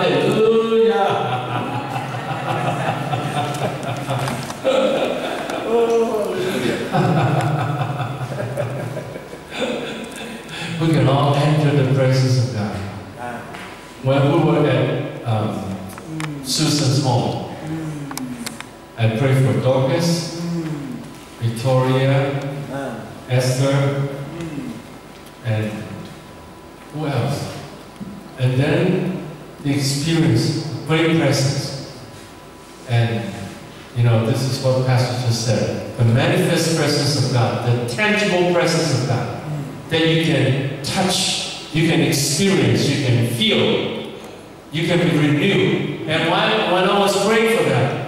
Hallelujah. We can all enter the presence of God. When we were at Susan's home, I prayed for Dorcas, Victoria, Esther, and who else? And then the experience, great presence. And you know, this is what Pastor just said. The manifest presence of God, the tangible presence of God, that you can touch, you can experience, you can feel, you can be renewed. And when I was praying for that,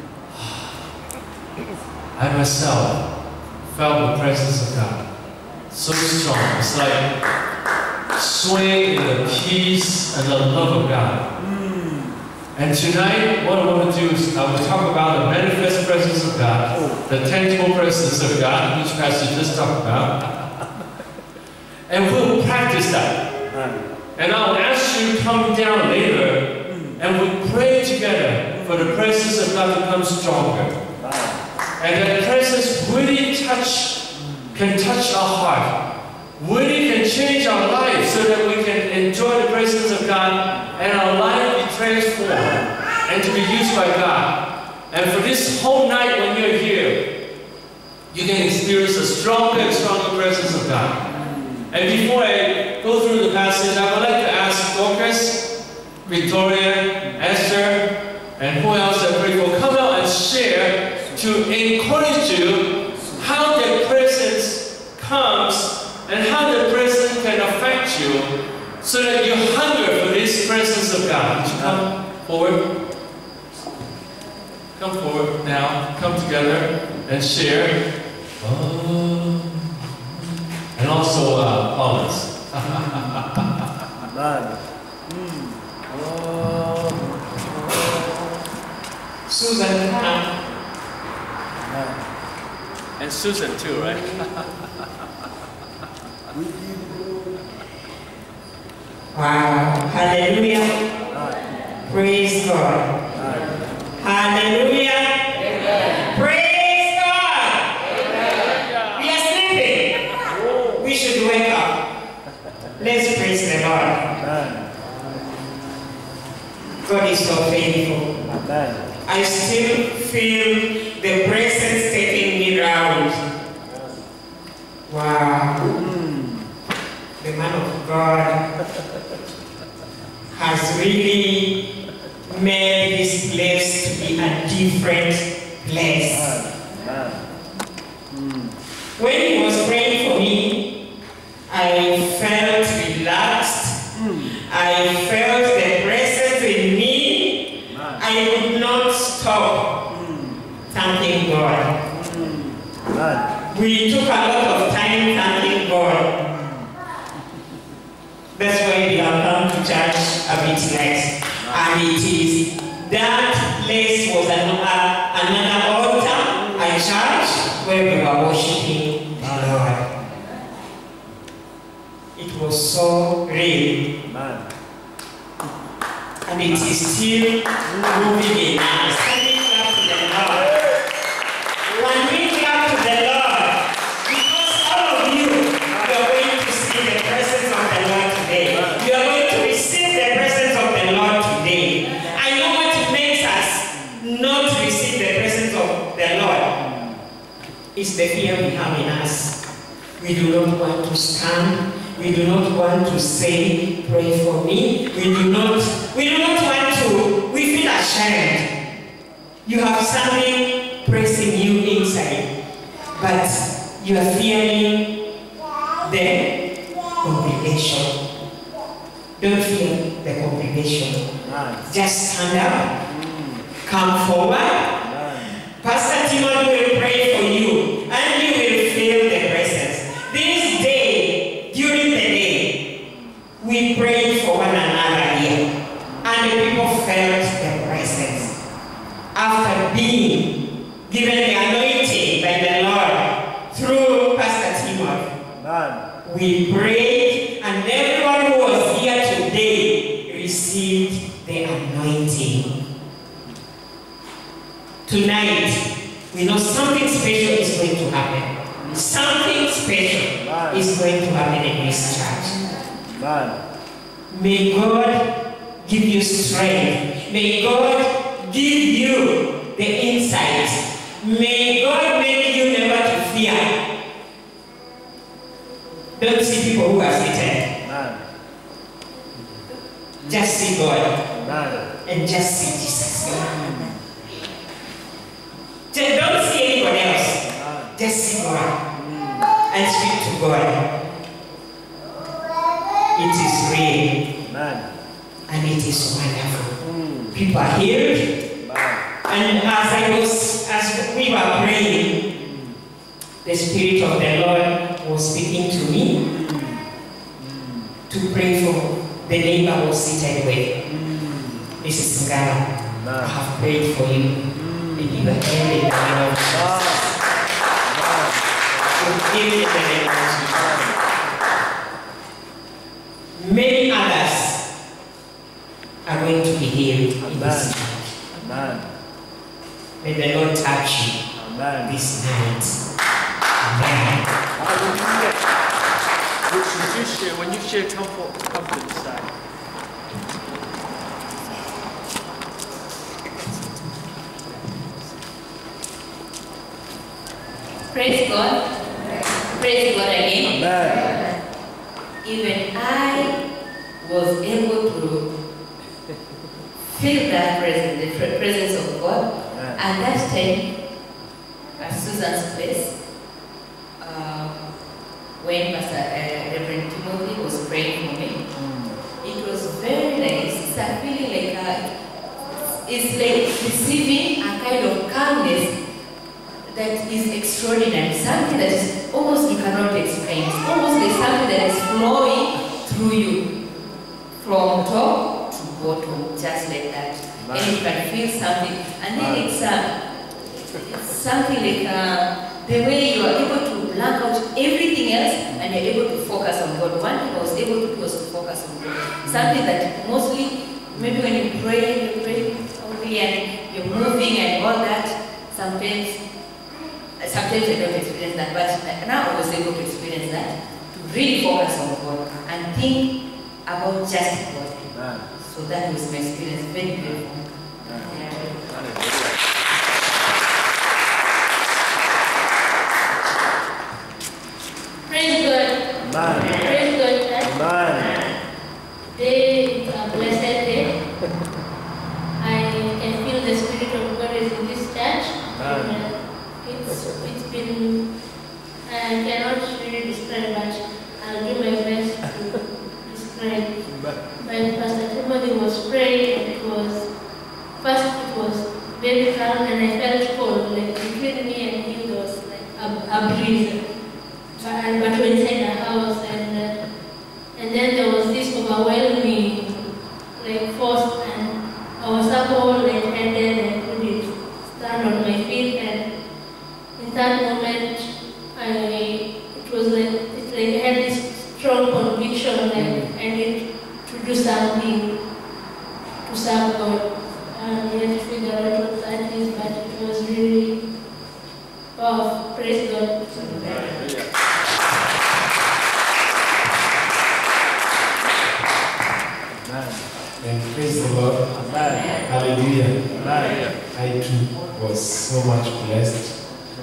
I myself felt the presence of God so strong. It's like swaying in the peace and the love of God. And tonight, what I want to do is I will talk about the manifest presence of God, the tangible presence of God, which Pastor just talked about. And we'll practice that. And I'll ask you to come down later and we'll pray together for the presence of God to become stronger. And that presence really can touch our heart. Really can change our lives so that we can enjoy the presence of God and our life be transformed and to be used by God. And for this whole night when you're here, you can experience a stronger and stronger presence of God. And before I go through the passage, I would like to ask Dorcas, Victoria, Esther, and who else I pray for, come out and share to encourage you how the presence comes and how the presence can affect you so that you hunger for this presence of God. Would you come forward? Come forward now. Come together and share. And also Paulus. Susan, come. And Susan too, right? Wow. Hallelujah. Praise God. Hallelujah. Amen. Praise God. Amen. We are sleeping. We should wake up. Let's praise the Lord. God is so faithful. I still feel the presence taking me round. Wow. The man of God has really made this place to be a different place. When he was praying for me, I felt relaxed. I felt the presence in me. I could not stop thanking God. We took a lot of time thanking God. That's why we have come to church a bit late. And it is that place was another altar, a church where we were worshiping the Lord. It was so real. And it is still moving in us. Can we clap to the Lord? When we clap to the Lord, because all of you are going to see the presence of the Lord today. You are going to receive the presence of the Lord today. I know what makes us not receive the presence of the Lord. It's the fear we have in us. We do not want to stand. We do not want to say, pray for me. We do not want to, we feel ashamed. You have something pressing you inside, but you are fearing the congregation. Don't fear the congregation. Just stand up, come forward. Pastor Timon will pray for you, and you will feel the presence. This day, during the day, we prayed for one another here, and the people felt the presence. After being given the anointing by the Lord through Pastor Timon, we prayed, and everyone who was here today received the anointing. Tonight, we know something special is going to happen. Something special is going to happen in this church. May God give you strength. May God give you the insight. May God make you never to fear. Don't see people who are seated. Just see God. And just see Jesus. Don't see anyone else. Just see God. And speak to God. It is real. And it is wonderful. People are healed. And as we were praying, the Spirit of the Lord was speaking to me to pray for the neighbor I was seated with. Mrs. Ngala, I have prayed for you. And you are healed in the name of Jesus. Forgive in the name of Jesus. Many others are going to be healed in this night. May the Lord touch you this night. Amen. When you share comfort inside. Praise God. Praise God again. Amen. Even I was able to feel that presence, the presence of God. And that time, at Susan's place, when Pastor Reverend Timothy was praying for me, it was very nice. It's a feeling like it's like receiving a kind of calmness that is extraordinary, something that is almost you cannot explain. It's almost like something that is flowing through you from top to bottom, just like that. Nice. And you can feel something. And then it's something like the way you are able to blank out everything else and you're able to focus on God. One thing I was able to do was to focus on God. Something that mostly, maybe when you pray only and you're moving and all that, sometimes I don't experience that, but now I was able to experience that, to really focus on God and think about just God. So that was my experience, very beautiful. Praise God. Praise God. Today is a blessed day. I can feel the Spirit of God is in this church. It's been, I cannot really describe much. I'll do my best to describe. When Pastor Timothy was praying, it was very calm and I felt cold, like between me and him there was like a breeze. But we're inside the house and then there was this overwhelming like force and I was up all lightheaded and couldn't stand on my feet, and in that moment I had this strong conviction and I need to do something to serve God. And I had to figure out what that is, but it was really powerful. Praise God. And praise the Lord. Amen. Hallelujah. Amen. I too was so much blessed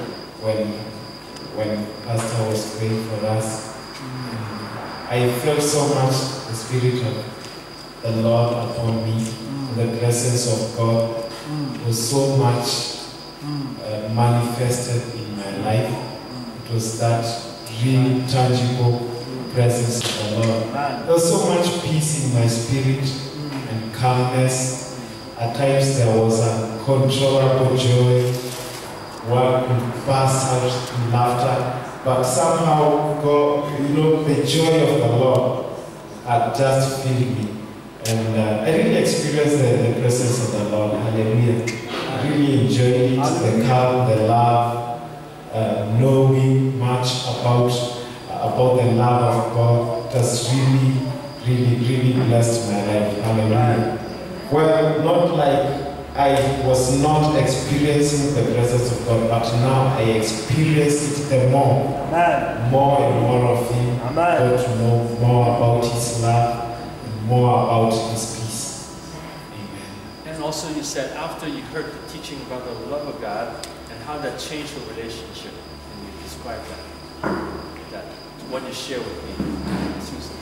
when Pastor was praying for us. I felt so much the Spirit of the Lord upon me. The presence of God was so much manifested in my life. It was that real, tangible presence of the Lord. There was so much peace in my spirit and calmness. At times there was uncontrollable joy. One could burst out in laughter, but somehow God, the joy of the Lord had just filled me. And I really experienced the presence of the Lord. Hallelujah. I really enjoyed it, the calm, the love, knowing much about the love of God. It has really, really, really blessed my life. Hallelujah. Well, not like I was not experiencing the presence of God, but now I experience it the more. Amen. More and more of Him. Amen. Got to know more about His love and more about His peace. Amen. And also you said after you heard the teaching about the love of God and how that changed your relationship, and you described that what you share with me, Susan.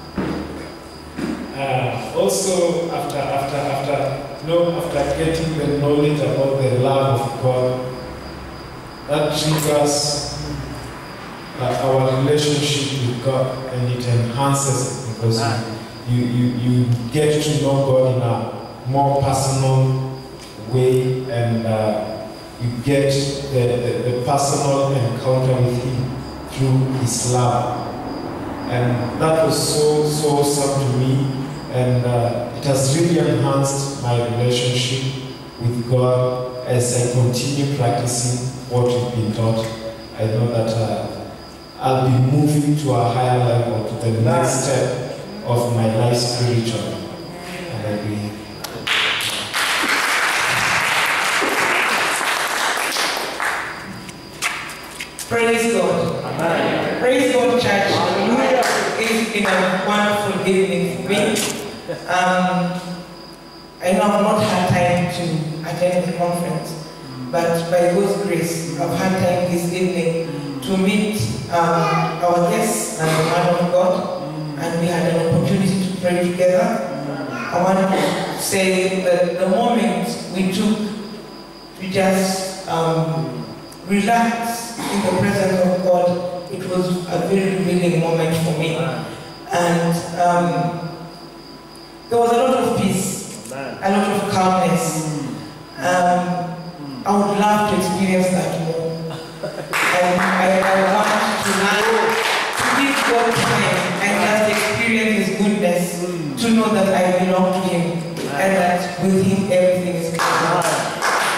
Also, after getting the knowledge about the love of God, that triggers our relationship with God, and it enhances it because you get to know God in a more personal way, and you get the personal encounter with Him through His love. And that was so awesome to me, and it has really enhanced my relationship with God as I continue practicing what we've been taught. I know that I'll be moving to a higher level, to the next step of my life spiritually. And I believe. Praise God. Amen. Praise God, church. Hallelujah. It's been a wonderful evening for me. I know I've not had time to attend the conference, but by God's grace, I've had time this evening to meet our guests and the man of God, and we had an opportunity to pray together. I want to say that the moment we took to just relax in the presence of God, it was a very revealing moment for me. And there was a lot of peace, a lot of calmness. I would love to experience that more. And I want to learn to give God time and just experience His goodness, to know that I belong to Him and that with Him everything is good.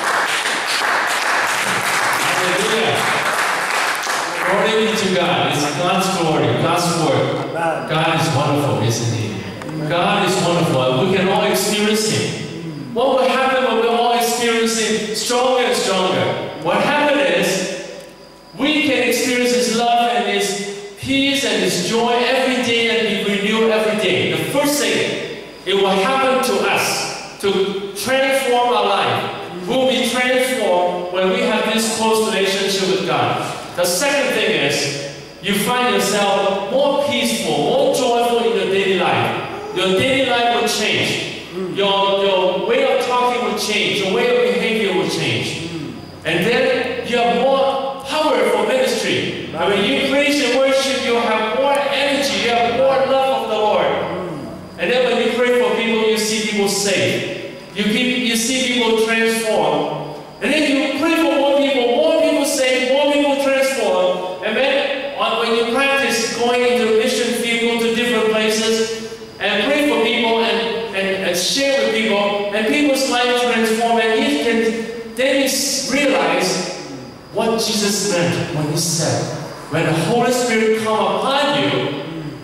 Glory be to God. It's God's glory, God's word. God is wonderful, isn't He? God is wonderful. We can all experience Him. What will happen when we're all experiencing stronger and stronger? What happened is we can experience His love and His peace and His joy every day and be renewed every day. The first thing, it will happen to us to transform our life. We'll be transformed when we have this close relationship with God. The second thing is, you find yourself more peaceful, more joyful in your daily life. Your daily life will change. Your way of talking will change. Your way of behavior will change. And then you have more power for ministry. And when you praise and worship, you have more energy. You have more love of the Lord. And then when you pray for people, you see people saved. You see people transformed. And then you pray for more people saved, more people transformed. And then when you practice going into mission field to different places and pray for people and share with people, and people's lives transform, and then you realize what Jesus meant when He said, when the Holy Spirit comes upon you,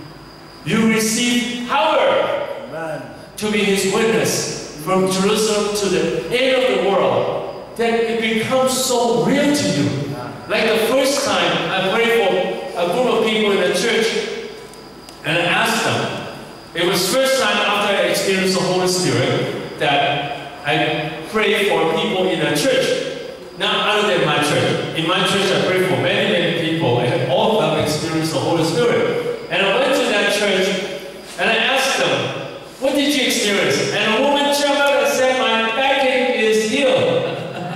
you receive power to be His witness from Jerusalem to the end of the world. That it becomes so real to you. Like the first time I prayed for a group of people in the church, and I asked them, it was first time after I experienced the Holy Spirit that I prayed for people in the church. Now, other than my church. In my church, I prayed for many people, and all of them experienced the Holy Spirit. And I went to that church, and I asked them, what did you experience? And a woman jumped up and said, my backache is healed.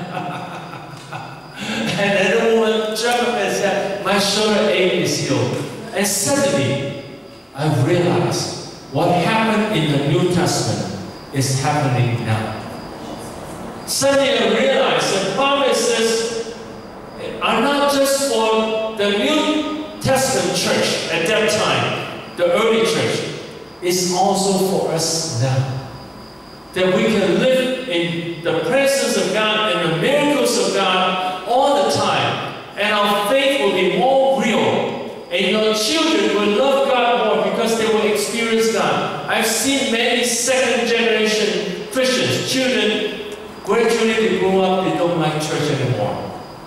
And then the woman jumped up and said, my shoulder ache is healed. And suddenly, I realized what happened in the New Testament is happening now. Suddenly I realized the promises are not just for the New Testament church at that time, the early church. It's also for us now. That we can live in the presence of God and the miracles of God all the time. And our faith will be more real. And your children will love God more because they will experience God. I've seen many second-generation Christians grow up, they don't like church anymore.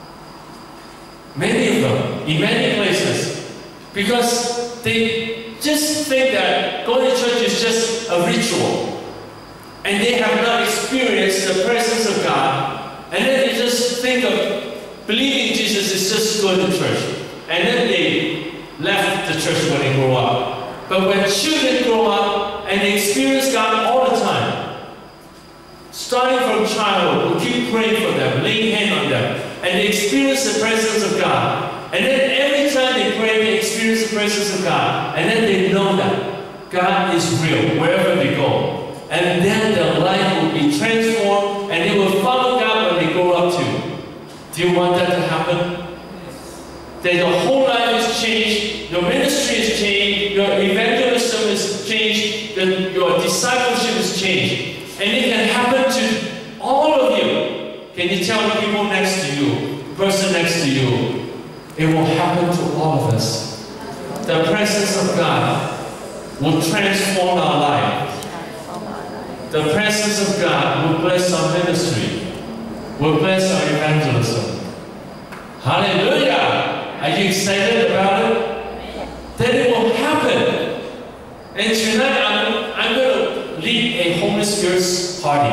Many of them, in many places, because they just think that going to church is just a ritual. And they have not experienced the presence of God. And then they just think of believing Jesus is just going to church. And then they left the church when they grow up. But when children grow up and they experience God all the time, starting from childhood, we'll keep praying for them, laying hands on them, and they experience the presence of God. And then every time they pray, they experience the presence of God. And then they know that God is real wherever they go. And then their life will be transformed and they will follow God when they grow up too. Do you want that to happen? That your whole life is changed, your ministry is changed, your evangelism is changed, your discipleship is changed. And it can happen to all of you. Can you tell the people next to you, the person next to you? It will happen to all of us. The presence of God will transform our life. The presence of God will bless our ministry, will bless our evangelism. Hallelujah! Are you excited about it? That it will happen. And tonight I'm going to lead a Holy Spirit's party.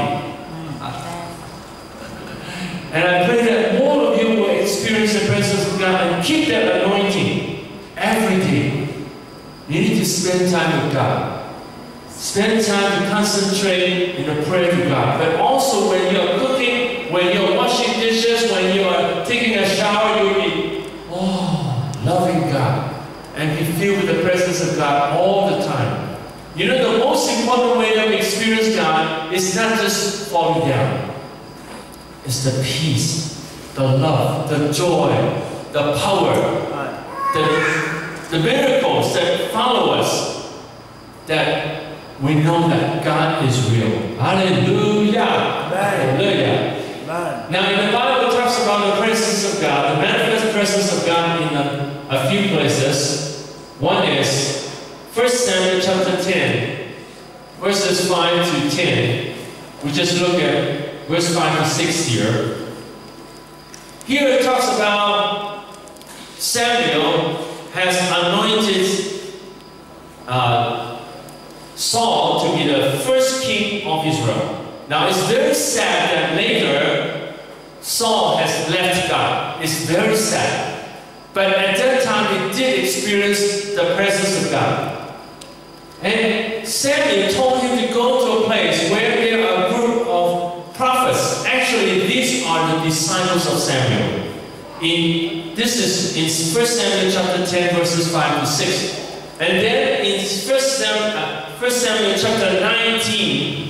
And I pray that more of you will experience the presence of God and keep that anointing every day. You need to spend time with God. Spend time to concentrate in the prayer to God. But also when you're cooking, when you're washing dishes, when you are taking a shower, you'll be, loving God. And be filled with the presence of God all the time. You know, the most important way that we experience God is not just falling down. It's the peace, the love, the joy, the power, the miracles that follow us, that we know that God is real. Hallelujah! Hallelujah! Now in the Bible it talks about the presence of God, the manifest presence of God in a few places. One is 1 Samuel chapter 10, verses 5 to 10. We just look at verse 5 to 6 here. Here it talks about Samuel has anointed Saul to be the first king of Israel. Now it's very sad that later Saul has left God. It's very sad. But at that time he did experience the presence of God. And Samuel told him to go to a place where there are a group of prophets. Actually, these are the disciples of Samuel. This is in 1 Samuel chapter 10, verses 5 to 6. And then in 1 Samuel chapter 19,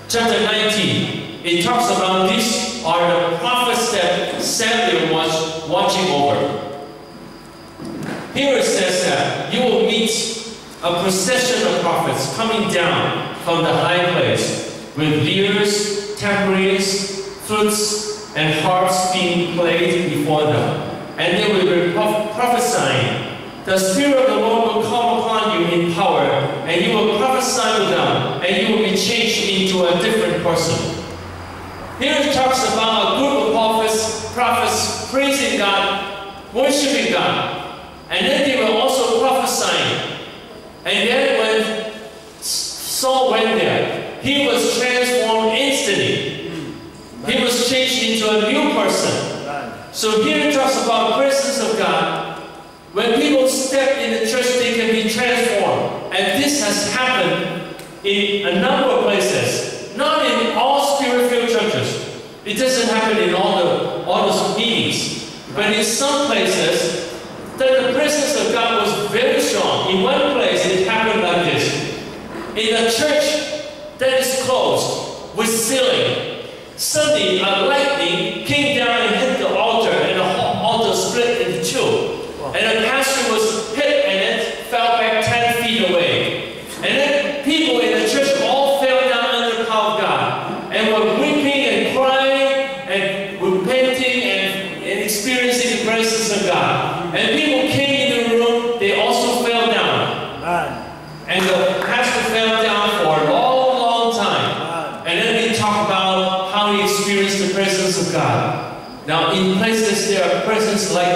it talks about these are the prophets that Samuel was watching over. Here it says that you will meet a procession of prophets coming down from the high place with lyres, tambourines, flutes, and harps being played before them. And they will be prophesying. The Spirit of the Lord will come upon you in power, and you will prophesy to them, and you will be changed into a different person. Here it talks about a group of prophets praising God, worshiping God. And then they were also prophesying. And then when Saul went there, he was transformed instantly. He was changed into a new person. So here it talks about the presence of God. When people step in the church, they can be transformed. And this has happened in a number of places. Not in all Spirit-filled churches. It doesn't happen in all those meetings. But in some places, that the presence of God was very strong. In one place, it happened like this. In a church that is closed with ceiling, suddenly a lightning came down and hit the altar, and the altar split into two. And the pastor was hit, and it fell back 10 feet away. And then people in the church all fell down under the power of God, and were weeping and crying, and repenting and experiencing the presence of God. And people came in the room, they also fell down. And the pastor fell down for a long, long time. And then we talk about how he experienced the presence of of God. Now, in places there are presence like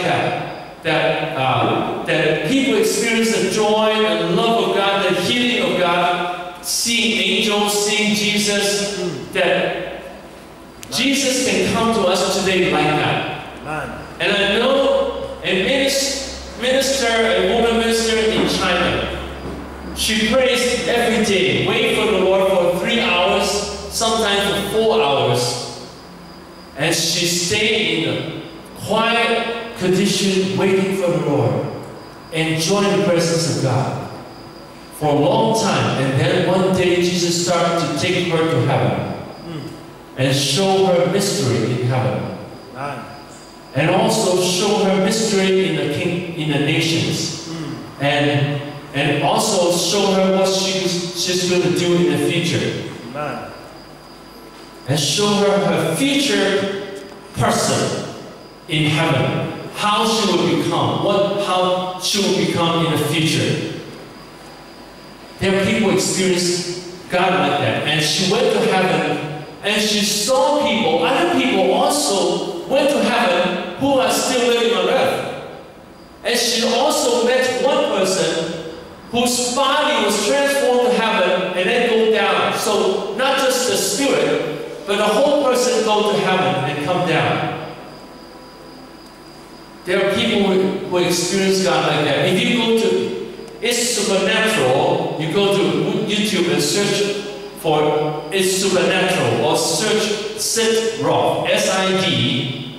that people experience the joy and love of God, the healing of God, seeing angels, seeing Jesus, that Jesus can come to us today like that. And I know a woman minister in China, she prays every day, wait for the Lord for 3 hours, sometimes for 4 hours. And she stayed in a quiet condition, waiting for the Lord, enjoying the presence of God for a long time. And then one day Jesus started to take her to heaven and show her mystery in heaven. And also show her mystery in the nations. And also show her what she's going to do in the future. And show her future person in heaven. How she will become. How she will become in the future. There are people experience God like that. And she went to heaven and she saw people, other people also went to heaven who are still living on earth. And she also met one person whose body was transformed to heaven and then go down. So not just the spirit, but the whole person go to heaven and come down. There are people who experience God like that. If you go to It's Supernatural, you go to YouTube and search for It's Supernatural, or search Sid Roth, S-I-D-R-O-T-H,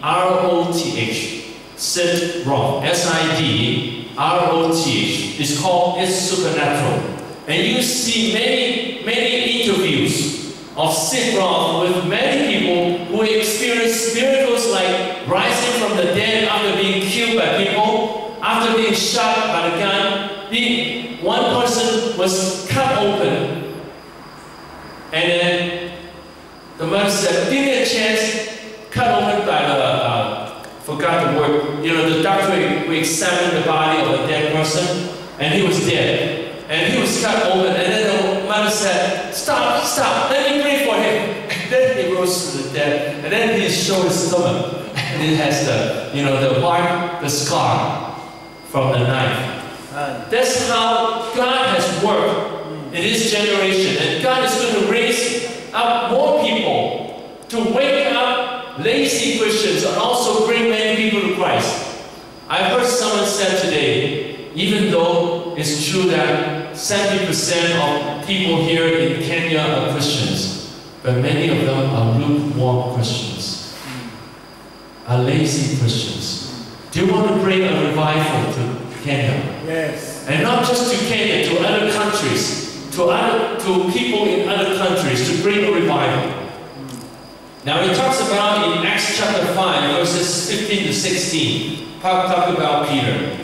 Sid Roth, S-I-D-R-O-T-H. It's called It's Supernatural. And you see many interviews of Sid Roth with many people who experience miracles like rising from the dead after being killed by people, after being shot by the gun. One person was cut open, and then the mother said, give me a chance, cut open by forgot the word, the doctor will examine the body of a dead person, and he was dead. And he was cut open, and then the mother said, stop, let me pray for him. And then he rose to the dead, and then he showed his stomach, and it has the mark, the scar from the knife. That's how God has worked in this generation, and God is going to raise up more people to wake up lazy Christians and also bring many people to Christ. I heard someone said today, even though it's true that 70% of people here in Kenya are Christians, but many of them are lukewarm Christians, are lazy Christians. Do you want to bring a revival to Kenya? Yes. And not just to Kenya, to other countries, to people in other countries, to bring a revival. Now he talks about in Acts chapter 5, verses 15 to 16, talk about Peter.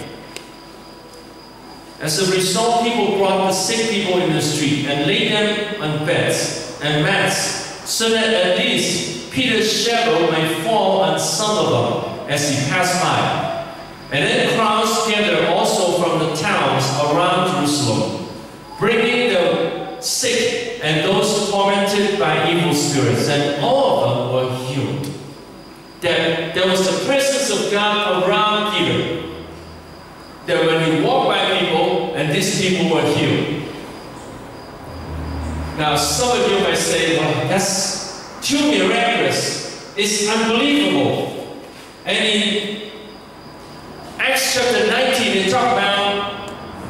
As a result, people brought the sick people in the street and laid them on beds and mats, so that at least Peter's shadow might fall on some of them as he passed by. And then crowds gathered also from the towns around Jerusalem, bringing the sick and those tormented by evil spirits, and all of them were healed. There was the presence of God around Peter, that when he walked by people, and these people were healed. Now, some of you might say, well, that's too miraculous. It's unbelievable. And in Acts chapter 19, they talk about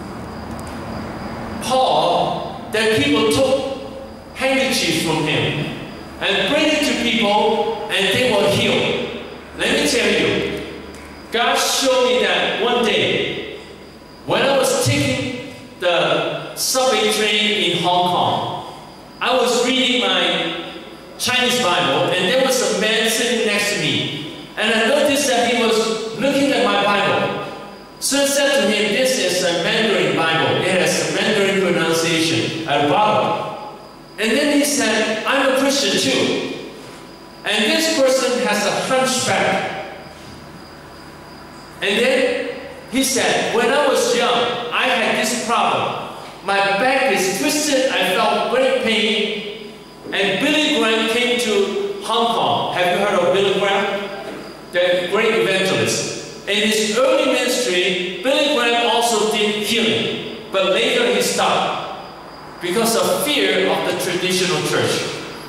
Paul, that people took handkerchiefs from him and bring it to people, and they were healed. Let me tell you, God showed me that one day when I was taking the subway train in Hong Kong. I was reading my Chinese Bible, and there was a man sitting next to me, and I noticed that he was looking at my Bible. So I said to him, this is a Mandarin Bible. It has a Mandarin pronunciation at the bottom. And then he said, I'm a Christian too. And this person has a hunchback. And then he said, when I was young, I had this problem. My back is twisted, I felt great pain. And Billy Graham came to Hong Kong. Hall. Have you heard of Billy Graham? The great evangelist. In his early ministry, Billy Graham also did healing, but later he stopped because of fear of the traditional church.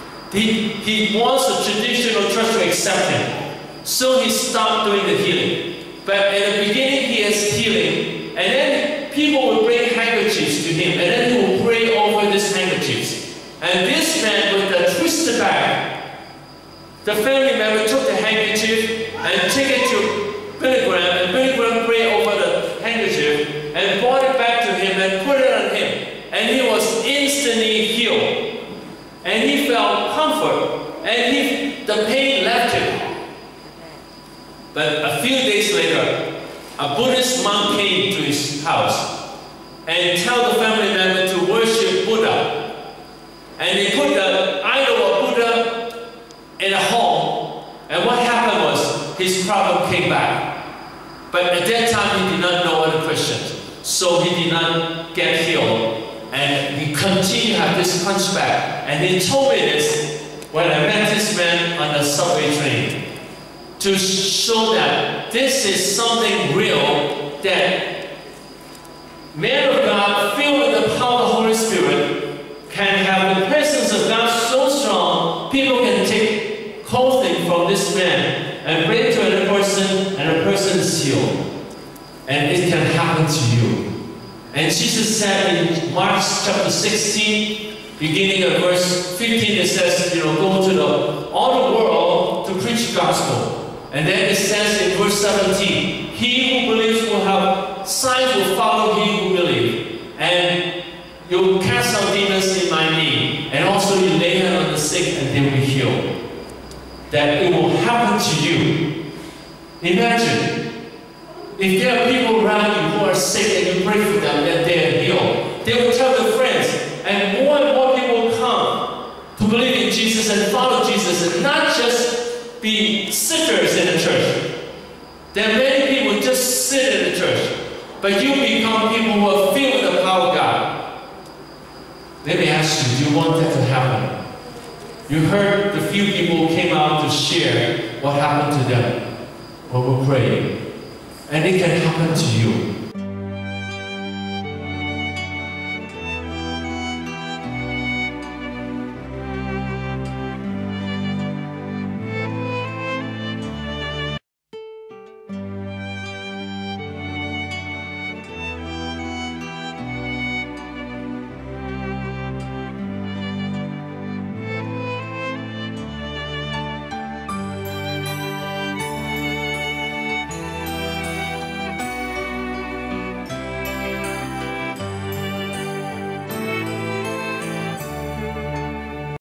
He wants the traditional church to accept him, so he stopped doing the healing. But in the beginning, he is healing, and then people would bring handkerchiefs to him, and then he would pray over these handkerchiefs. And this man, with the twisted back, the family member took the handkerchief and took it to Billy Graham, and Billy Graham prayed over the handkerchief and brought it back to him and put it on him. And he was instantly healed. And he felt comfort, and the pain left him. But a few days later, a Buddhist monk came to his house and told the family member to worship Buddha. And they put the idol of Buddha in a home, and what happened was his problem came back. But at that time, he did not know other Christians, so he did not get healed. And he continued to have this hunchback. And he told me this when I met this man on the subway train, to show that this is something real, that man of God filled with the power of the Holy Spirit can have the presence of God so strong, people can take clothing from this man and bring it to another person, and a person is healed. And it can happen to you. And Jesus said in Mark chapter 16, beginning at verse 15, it says, go to all the world to preach the gospel. And then it says in verse 17, he who believes will have signs will follow he who believes. And you will cast out demons in my name. And also you lay hands on the sick and they will be healed. That it will happen to you. Imagine. If there are people around you who are sick and you pray for them that they are healed, they will tell their friends, and more people will come to believe in Jesus and follow Jesus, and not just be sitters in the church. There are many people who just sit in the church, but you become people who are filled with the power of God. Let me ask you, do you want that to happen? You heard the few people who came out to share what happened to them when we prayed. And it can happen to you.